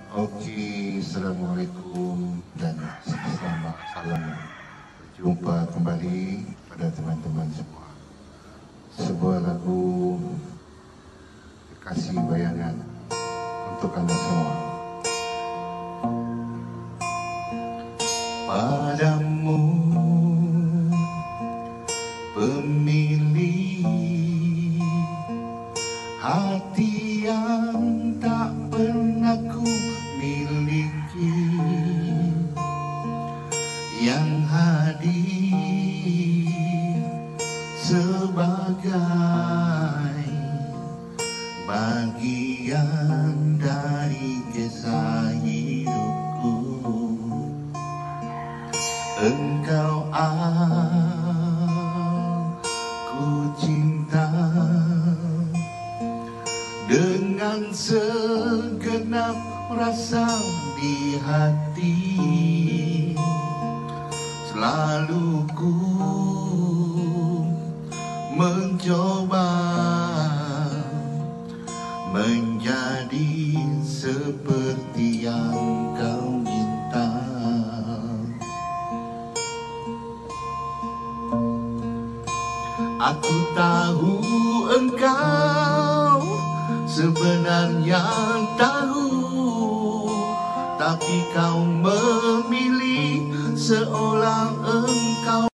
Oke, Assalamualaikum dan selamat salam berjumpa kembali pada teman-teman semua. Sebuah lagu Kekasih Bayangan untuk Anda semua. Padamu pemilih hati yang tak pernah ku miliki, yang hadir sebagai bagian dari kisah hidupku. Engkau aku cinta dengan segenap rasa di hati. Selalu ku mencoba menjadi seperti yang kau minta. Aku tahu engkau sebenarnya tahu, tapi kau memilih seolah